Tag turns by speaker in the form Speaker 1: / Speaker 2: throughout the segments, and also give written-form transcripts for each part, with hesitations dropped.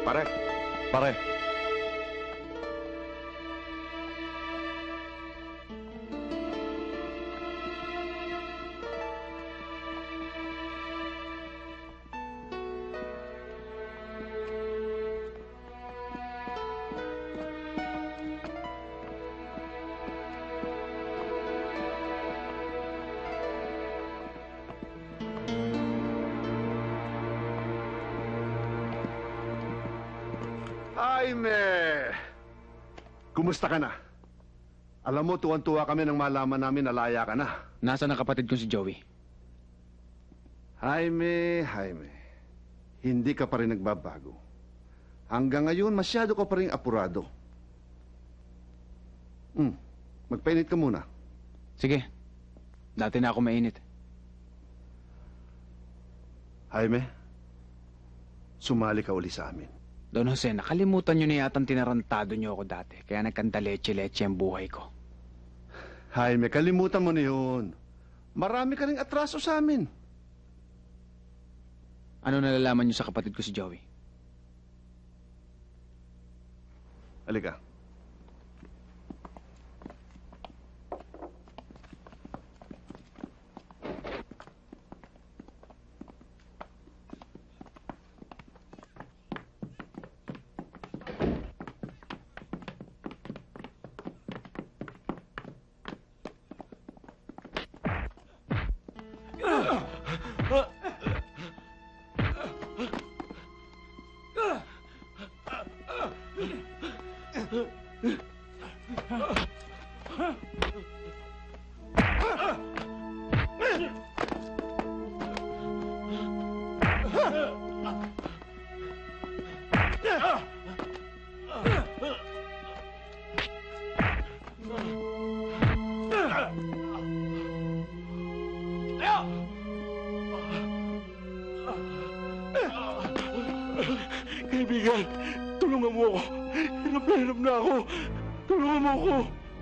Speaker 1: Pare.
Speaker 2: Pare.
Speaker 1: Jaime! Kumusta ka na? Alam mo, tuwan-tuwa kami nang malaman namin na laya ka na.
Speaker 3: Nasaan ang kapatid ko si Joey?
Speaker 1: Jaime, hindi ka pa rin nagbabago. Hanggang ngayon, masyado ka pa rin apurado. Magpainit ka muna.
Speaker 3: Sige. Dati na ako mainit.
Speaker 1: Jaime, sumali ka uli sa amin.
Speaker 3: Don Jose, nakalimutan nyo na yatang tinarantado nyo ako dati. Kaya nagkanta leche-leche ang buhay ko.
Speaker 1: Jaime, kalimutan mo na yun. Marami ka ring atraso sa amin.
Speaker 3: Ano nalalaman nyo sa kapatid ko si Joey?
Speaker 1: Halika.
Speaker 2: Kaibigan, tulungan mo ako. Hirap na ako. Tulungan mo ako.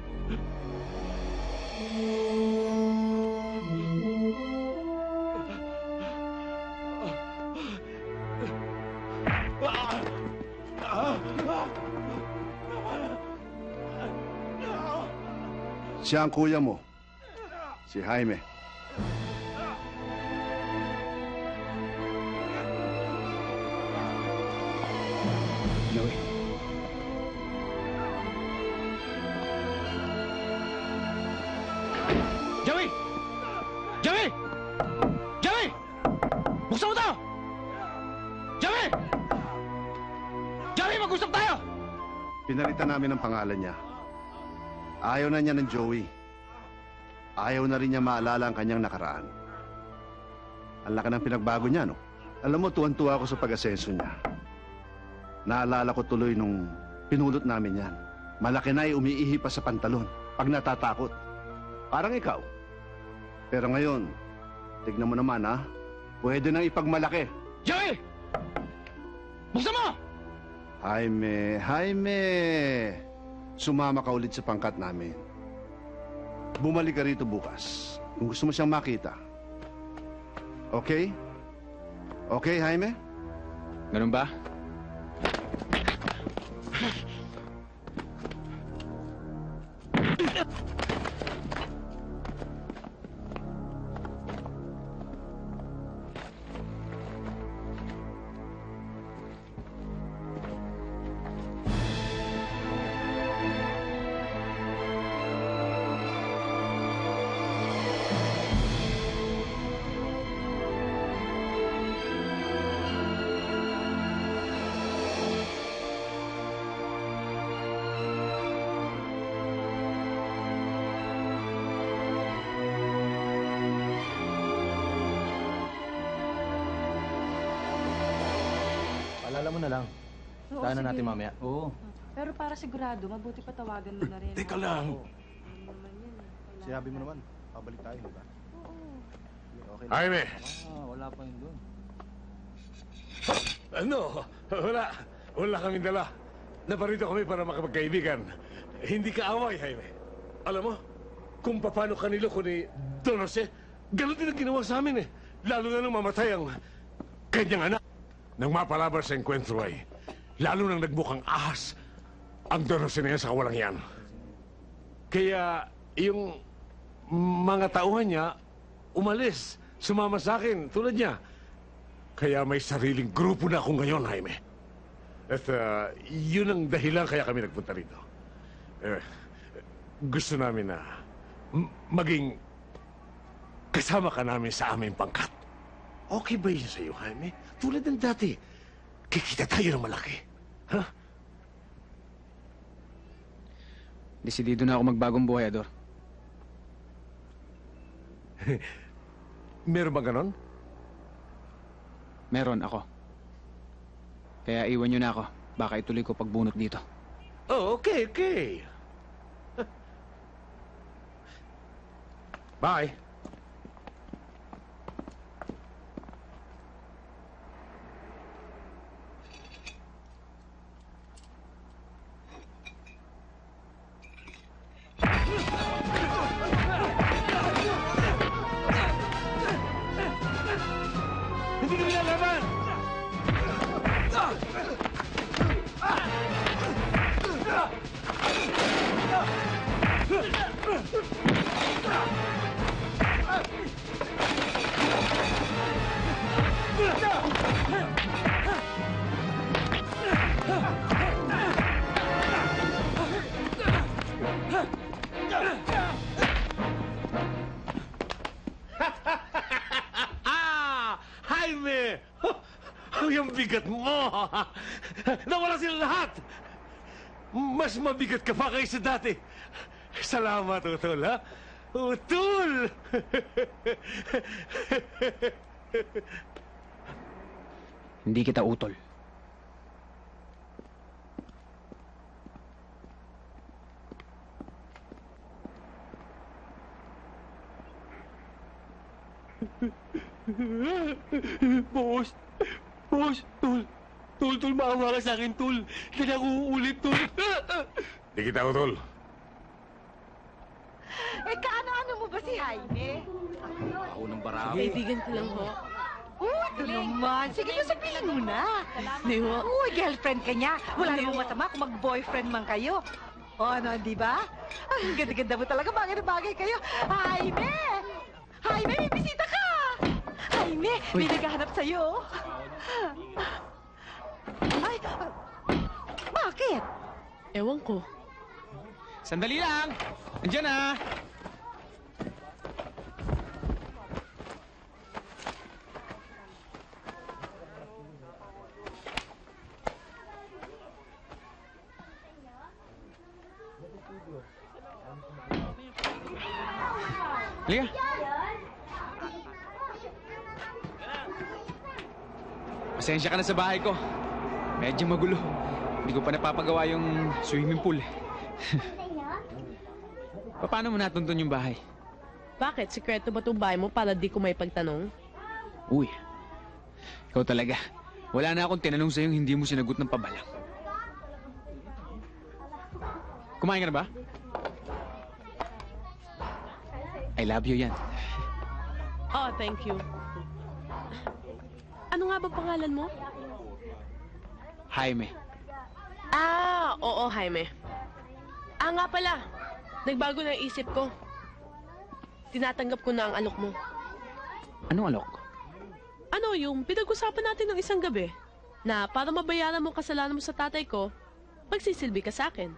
Speaker 1: Siya ang kuya mo, si Jaime.
Speaker 3: Joey. Joey! Joey! Joey! Buksan mo to! Joey! Joey, mag-usap tayo!
Speaker 1: Pinalitan namin ang pangalan niya. Ayaw na niya ng Joey. Ayaw na rin niya maalala ang kanyang nakaraan. Ang laki ng pinagbago niya, no? Alam mo, tuwan-tuwa ako sa pag-asenso niya. Naalala ko tuloy nung pinulot namin yan. Malaki na umiihi pa sa pantalon pag natatakot. Parang ikaw. Pero ngayon, tignan mo naman, ha? Pwede nang ipagmalaki.
Speaker 3: Joey! Buksan mo!
Speaker 1: Jaime! Sumama ka ulit sa pangkat namin. Bumalik ka rito bukas kung gusto mo siyang makita. Okay? Okay, Jaime?
Speaker 3: Ganun ba?
Speaker 4: Paalala mo na lang.
Speaker 5: Oo,
Speaker 4: Tahan na
Speaker 5: sige.
Speaker 4: natin mamaya. Oo.
Speaker 5: Pero para sigurado, mabuti pa tawagan mo na rin.
Speaker 2: Teka lang.
Speaker 5: Ano naman yun, wala
Speaker 4: Sinabi mo
Speaker 5: pa.
Speaker 4: naman, pabalik tayo, di ba?
Speaker 5: Oo.
Speaker 4: Okay
Speaker 2: Jaime!
Speaker 4: wala pa yun doon.
Speaker 2: Ano? Wala kaming dala. Naparito kami para makapagkaibigan. Hindi ka away, Jaime. Alam mo, kung paano kanilo ko ni Don Jose, ganun din ang ginawa sa amin eh. Lalo na nung mamatay ang kanyang anak. Nang mapalabar sa enkwentro ay Lalo nang nagmukhang ahas ang Don Jose na yan sa kawalang yan. Kaya yung mga tauhan niya umalis, sumama sa akin tulad niya. Kaya may sariling grupo na ako ngayon, Jaime. At yun ang dahilan kaya kami nagpunta rito. Gusto namin na maging kasama ka namin sa aming pangkat. Okay ba yun sa'yo, Jaime? Tulad ng dati, kikita tayo ng malaki. Ha?
Speaker 3: Desidido na ako magbagong buhay, Ador.
Speaker 2: Meron ba ganon?
Speaker 3: Meron ako. Kaya iwan nyo na ako. Baka ituloy ko pagbunot dito.
Speaker 2: Oh, okay, okay. Bye. Hindi kami lalaban! Jaime! Ang bigat mo! Nawala sila lahat! Mas mabigat ka pa kaysa dati. Salamat, Utol, ha? Utol!
Speaker 3: Hindi kita utol.
Speaker 6: Boss, tol, maawa ka sa akin, tol. Hindi na ako uulit, tol.
Speaker 2: Di kita, Utol.
Speaker 7: Eh, kaano-ano mo ba si Jaime?
Speaker 4: Ako ng barako.
Speaker 8: Kaibigan ko lang ho.
Speaker 7: Ito naman. Sige na, sabihin mo na.
Speaker 8: Di ho.
Speaker 7: Uy, girlfriend ka niya. Wala namang masama kung mag-boyfriend man kayo. O ano, di ba? Ang ganda-ganda mo talaga. Bagay na bagay kayo. Jaime! Jaime, may bisita ka! Jaime, may naghahanap sa'yo. Ay, bakit?
Speaker 8: Ewan ko.
Speaker 3: Sandali lang! Andiyan na! Liga! Pasensya ka na sa bahay ko. Medyo magulo. Hindi ko pa napapagawa yung swimming pool. Paano mo natuntun yung bahay?
Speaker 8: Bakit? Sikreto ba itong bahay mo para di ko may pagtanong?
Speaker 3: Uy, ikaw talaga. Wala na akong tinanong sa'yo hindi mo sinagot ng pabalang. Kumain ka na ba? I love you yan.
Speaker 8: Oh, thank you. Ano nga ba pangalan mo?
Speaker 3: Jaime.
Speaker 8: Ah, oo, Jaime. Ah, nga pala. Nagbago na ang isip ko. Tinatanggap ko na ang alok mo.
Speaker 3: Anong alok?
Speaker 8: Ano, yung pinag-usapan natin ng isang gabi na para mabayaran mo kasalanan mo sa tatay ko, magsisilbi ka sa akin.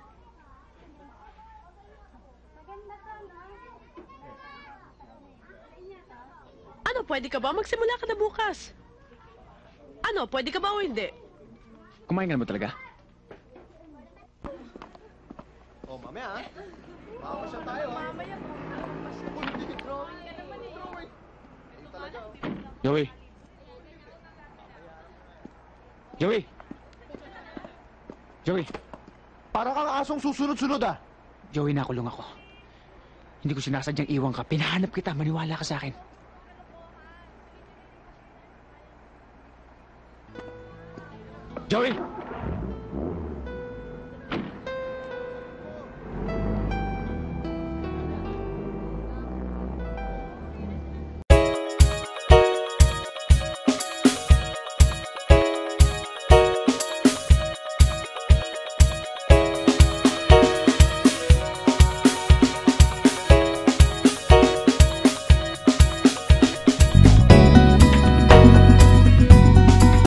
Speaker 8: Ano, pwede ka ba? Magsimula ka na bukas. Ano, pwede ka ba o hindi?
Speaker 3: Kumain ka na ba talaga?
Speaker 4: Oh, mamaya, ha? Makapasyal tayo, ha? Mamaya po. Hindi, drawing. Drawing. Ayun talaga, oh.
Speaker 3: Joey! Joey! Joey!
Speaker 1: Para kang asong susunod-sunod, ah.
Speaker 3: Joey, nakulong ako. Hindi ko sinasadyang iwan ka. Pinahanap kita. Maniwala ka sa akin. Joey!